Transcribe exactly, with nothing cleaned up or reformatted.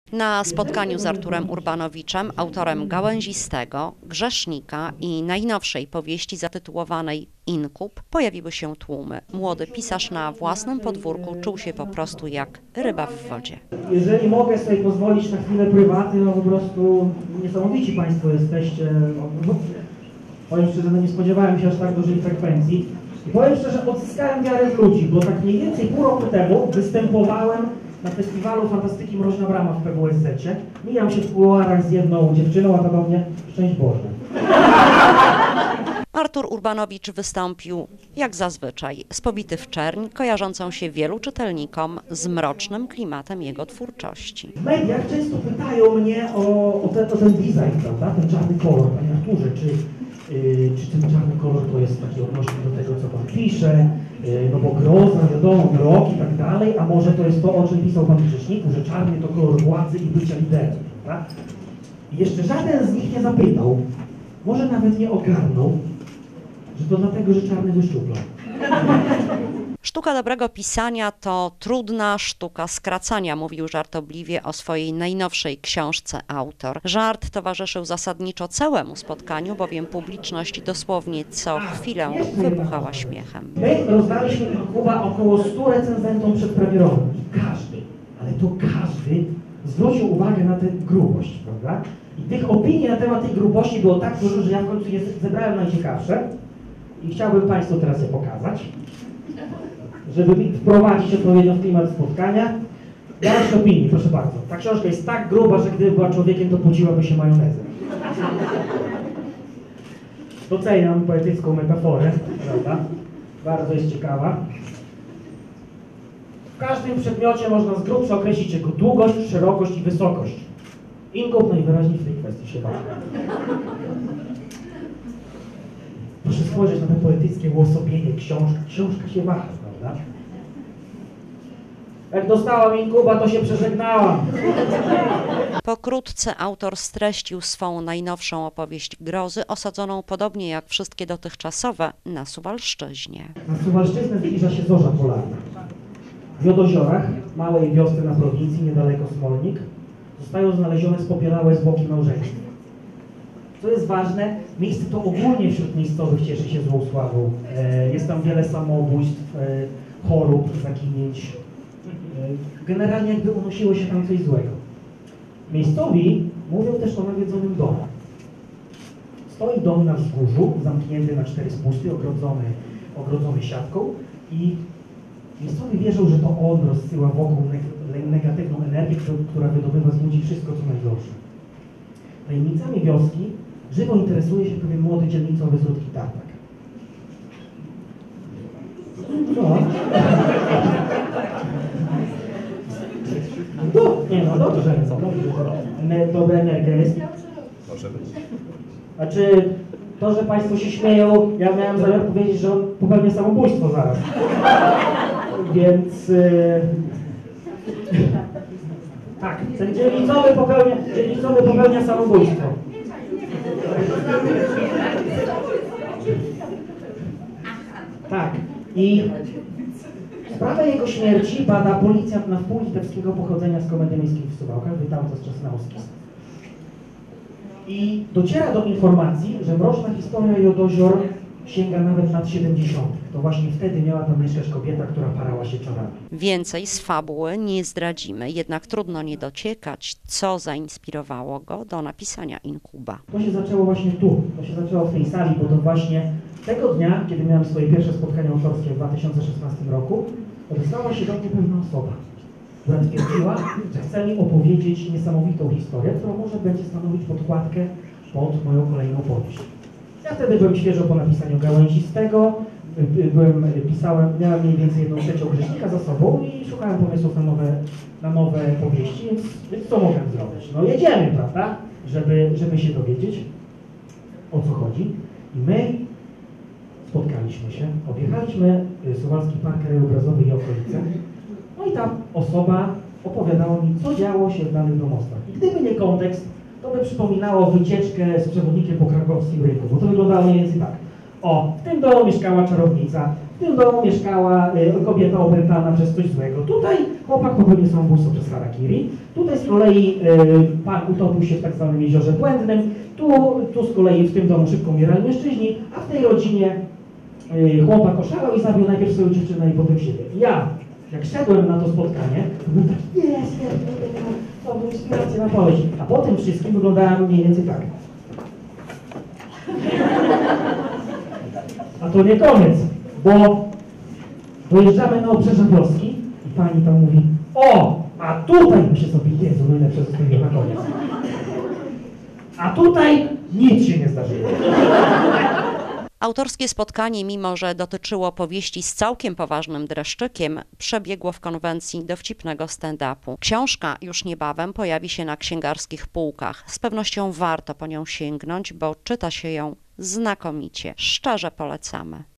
Na spotkaniu z Arturem Urbanowiczem, autorem Gałęzistego, Grzesznika i najnowszej powieści zatytułowanej Inkub, pojawiły się tłumy. Młody pisarz na własnym podwórku czuł się po prostu jak ryba w wodzie. Jeżeli mogę sobie pozwolić na chwilę prywaty, no po prostu niesamowici Państwo jesteście. No, powiem szczerze, no nie spodziewałem się aż tak dużej frekwencji. I powiem szczerze, odzyskałem wiarę w ludzi, bo tak mniej więcej pół roku temu występowałem na festiwalu Fantastyki Mroźna Brama w P W S Z-cie. Mijam się w kuluarach z jedną dziewczyną, a ta do mnie szczęść Boże. Artur Urbanowicz wystąpił, jak zazwyczaj, spowity w czerń, kojarzącą się wielu czytelnikom z mrocznym klimatem jego twórczości. W mediach często pytają mnie o, o, ten, o ten design, prawda? Ten czarny kolor, panie Arturze, czy, yy, czy ten czarny kolor to jest taki odnośnik do tego, co pan pisze, yy, no bo groza, wiadomo, mrok i tak dalej, a może to jest to, o czym pisał pan w Grzeszniku, że czarny to kolor władzy i bycia liderem, prawda? I jeszcze żaden z nich nie zapytał, może nawet nie ogarnął, że to dlatego, że czarny wyszczupla. Sztuka dobrego pisania to trudna sztuka skracania, mówił żartobliwie o swojej najnowszej książce autor. Żart towarzyszył zasadniczo całemu spotkaniu, bowiem publiczność dosłownie co chwilę wybuchała śmiechem. My rozdaliśmy Inkuba około stu recenzentom przedpremierowym i każdy, ale to każdy zwrócił uwagę na tę grubość, prawda? I tych opinii na temat tej grubości było tak dużo, że ja w końcu je zebrałem najciekawsze i chciałbym Państwu teraz je pokazać, żeby wprowadzić odpowiednio w klimat spotkania. Garść opinii, proszę bardzo. Ta książka jest tak gruba, że gdyby była człowiekiem, to budziłaby się majonezem. Doceniam poetycką metaforę, prawda? Bardzo jest ciekawa. W każdym przedmiocie można z grubsza określić jego długość, szerokość i wysokość. Inkub najwyraźniej w tej kwestii się waha. Proszę spojrzeć na to poetyckie uosobienie książki. Książka się waha, prawda? Jak dostałam Inkuba, to się przeżegnałam. Pokrótce autor streścił swą najnowszą opowieść grozy, osadzoną podobnie jak wszystkie dotychczasowe na Suwalszczyźnie. Na Suwalszczyznę zbliża się zorza polarna. W Jodoziorach, małej wiosce na prowincji, niedaleko Smolnik, zostają znalezione spopielałe zwłoki małżeństw. Co jest ważne, miejsce to ogólnie wśród miejscowych cieszy się złą sławą. Jest tam wiele samobójstw, chorób, zaginięć. Generalnie jakby unosiło się tam coś złego. Miejscowi mówią też o nawiedzonym domu. Stoi dom na wzgórzu, zamknięty na cztery spusty, ogrodzony, ogrodzony siatką i miejscowi wierzą, że to on rozsyła wokół negatywną energię, która wydobywa z ludzi wszystko, co najgorsze. Tajemnicami wioski żywo interesuje się pewien młody dzielnicowy z Rudki Tartak. No. No, nie no, dobrze, dobrze, dobra energia jest. Może być. Znaczy, to, że Państwo się śmieją, ja miałem zamiar powiedzieć, że on popełnia samobójstwo zaraz. Więc... Yy... Tak, ten dzielnicowy popełnia, dzielnicowy popełnia samobójstwo. Tak, i sprawę jego śmierci bada policjant na wpół litewskiego pochodzenia z Komendy Miejskiej w Suwałkach, Wytautas Czesnauskis. I dociera do informacji, że mroczna historia Jodozior sięga nawet lat siedemdziesiątych. To właśnie wtedy miała tam mieszkać kobieta, która parała się czarami. Więcej z fabuły nie zdradzimy, jednak trudno nie dociekać, co zainspirowało go do napisania Inkuba. To się zaczęło właśnie tu, to się zaczęło w tej sali, bo to właśnie tego dnia, kiedy miałem swoje pierwsze spotkanie autorskie w dwa tysiące szesnastym roku, odezwała się do mnie pewna osoba, która twierdziła, że chce mi opowiedzieć niesamowitą historię, która może będzie stanowić podkładkę pod moją kolejną powieść. Ja wtedy byłem świeżo po napisaniu Gałęzistego, byłem, pisałem, miałem mniej więcej jedną trzecią Grzesznika za sobą i szukałem pomysłów na nowe, na nowe powieści, więc, więc co mogłem zrobić? No jedziemy, prawda, żeby, żeby się dowiedzieć, o co chodzi. I my spotkaliśmy się, objechaliśmy Suwalski Park Krajobrazowy i okolice, no i ta osoba opowiadała mi, co działo się w danych domostwach. I gdyby nie kontekst, to by przypominało wycieczkę z przewodnikiem po krakowskim rynku, bo to wyglądało mniej więcej tak. O, w tym domu mieszkała czarownica, W tym domu mieszkała y, kobieta opętana przez coś złego. Tutaj chłopak popełnił samobójstwo przez harakiri. Tutaj z kolei y, pan utopił się w tak zwanym jeziorze błędnym. Tu, tu z kolei w tym domu szybko umierali mężczyźni, a w tej rodzinie y, chłopak oszalał i zabił najpierw swoją dziewczynę i potem siebie. Ja, jak szedłem na to spotkanie, to byłem taki, jest, jest, to była inspiracja na powieść. A po tym wszystkim wyglądałem mniej więcej tak. A to nie koniec, bo dojeżdżamy na obrzeże Polski i pani tam mówi: o, a tutaj my się sobie Jezu, najlepsze zostawiło na koniec. A tutaj nic się nie zdarzyło. Autorskie spotkanie, mimo że dotyczyło powieści z całkiem poważnym dreszczykiem, przebiegło w konwencji dowcipnego stand-upu. Książka już niebawem pojawi się na księgarskich półkach. Z pewnością warto po nią sięgnąć, bo czyta się ją znakomicie. Szczerze polecamy.